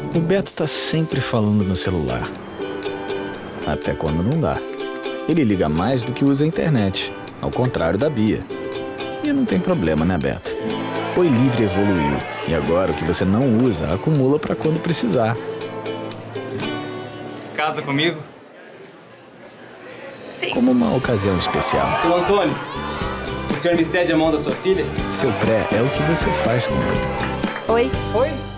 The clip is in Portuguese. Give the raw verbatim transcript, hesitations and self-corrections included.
O Beto tá sempre falando no celular. Até quando não dá. Ele liga mais do que usa a internet, ao contrário da Bia. E não tem problema, né, Beto? Oi Livre evoluiu, e agora o que você não usa, acumula pra quando precisar. Casa comigo? Sim. Como uma ocasião especial. Seu Antônio, o senhor me cede a mão da sua filha? Seu pré é o que você faz com ele. Oi. Oi?